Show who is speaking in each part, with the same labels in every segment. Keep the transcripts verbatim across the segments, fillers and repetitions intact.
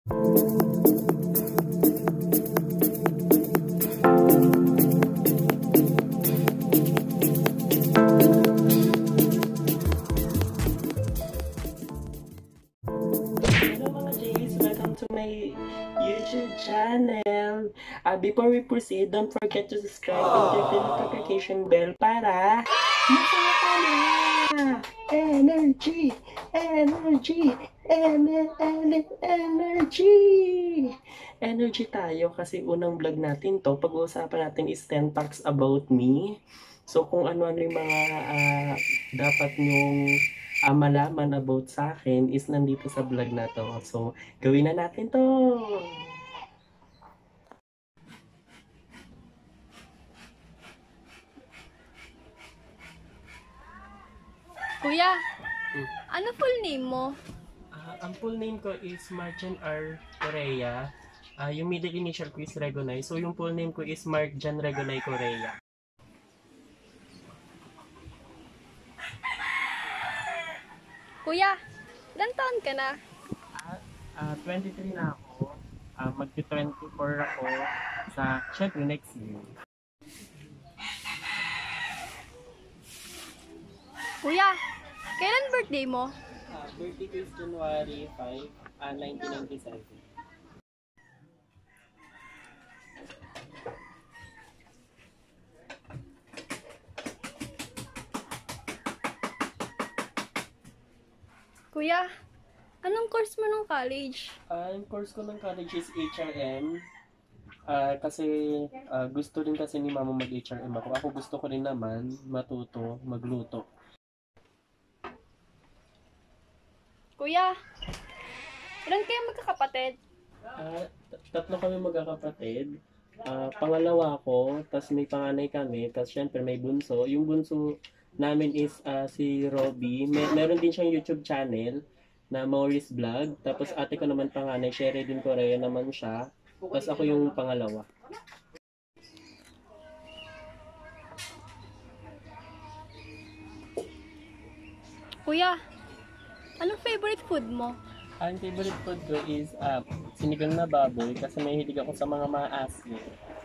Speaker 1: YouTube channel. Uh, before we proceed, don't forget to subscribe and click the notification bell para masaka na! Energy! Energy! Energy! Energy! Energy tayo kasi unang vlog natin to. Pag-uusapan natin is ten facts about me. So kung ano-ano yung mga uh, dapat nyong Uh, malaman about sa akin is nandito sa vlog na to. So, gawin na natin to!
Speaker 2: Kuya, hmm. ano full name mo?
Speaker 1: Uh, ang full name ko is Marjan R. Correa. Uh, yung middle initial ko is Regonay. So, yung full name ko is Marjan Regonay Correa.
Speaker 2: Kuya, ilan taon ka na?
Speaker 1: Uh, uh, twenty-three na ako. Uh, Magti-twenty-four ako sa, syempre, next year.
Speaker 2: Kuya, kailan birthday mo?
Speaker 1: Uh, birthday ko is January five, uh, nineteen ninety-seven.
Speaker 2: Kuya, anong course mo ng college?
Speaker 1: Uh, ang course ko ng college is H R M. Uh, kasi uh, gusto rin kasi ni mama mag-H R M ako. Ako gusto ko rin naman matuto, magluto.
Speaker 2: Kuya, ilan kayo magkakapatid?
Speaker 1: Uh, tatlo kami magkakapatid. Uh, pangalawa ko, tas may panganay kami, tas syempre may bunso. Yung bunso namin is uh, si Robby. May, meron din siyang YouTube channel na Maurice Vlog. Tapos ate ko naman panganay, Sheridyn Correa naman siya. Tapos ako yung pangalawa.
Speaker 2: Kuya, anong favorite food mo?
Speaker 1: Ang favorite food ko is uh, sinigang na baboy kasi may hilig ako sa mga maasim.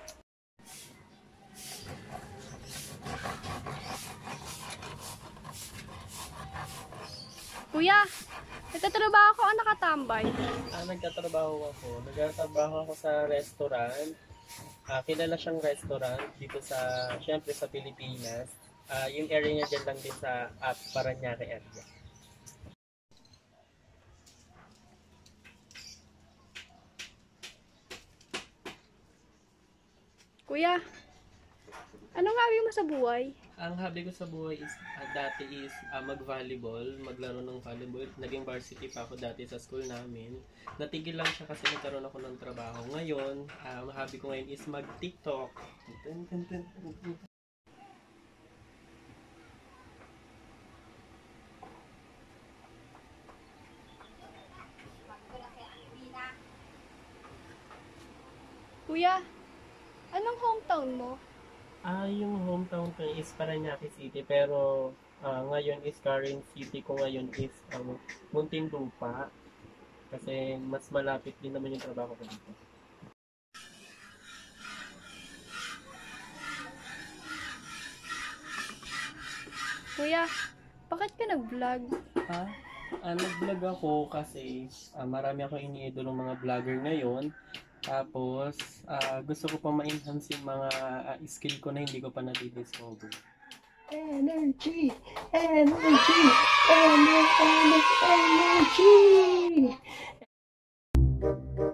Speaker 2: Kuya, nagtatrabaho ako o nakatambay?
Speaker 1: Ah, nagtatrabaho ako. Nagtatrabaho ako sa restaurant. Ah, kilala siyang restaurant dito sa, syempre sa Pilipinas. Ah, yung area niya dyan lang din sa uh, Parañaque area.
Speaker 2: Kuya, anong hobby mo sa buhay?
Speaker 1: Ang hobby ko sa buhay is, uh, dati is uh, mag-volleyball, maglaro ng volleyball. Naging varsity pa ako dati sa school namin. Natigil lang siya kasi nagkaroon ako ng trabaho. Ngayon, ang um, hobby ko ngayon is mag-TikTok.
Speaker 2: Kuya, anong hometown mo?
Speaker 1: Ah, yung hometown ko is Parañaque City, pero uh, ngayon is current city ko ngayon is um, Muntinlupa. Kasi mas malapit din naman yung trabaho ko dito.
Speaker 2: Kuya, bakit ka nag-vlog?
Speaker 1: Ha? Ah, nag-vlog ako kasi uh, marami ako iniidolong mga vlogger ngayon. Tapos, uh, gusto ko pa ma-enhance yung mga uh, skill ko na hindi ko pa na-discover. Energy! Energy! Energy! Energy!